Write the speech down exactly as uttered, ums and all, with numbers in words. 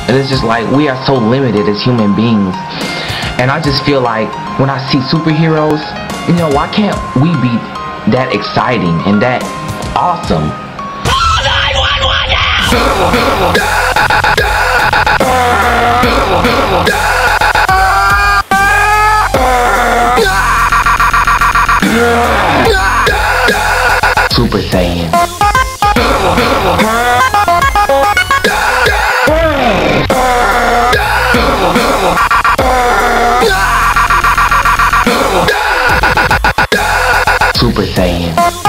And it's just like, we are so limited as human beings. And I just feel like when I see superheroes, you know, why can't we be that exciting and that awesome? Call nine one one now! Super Saiyan. Super Saiyan.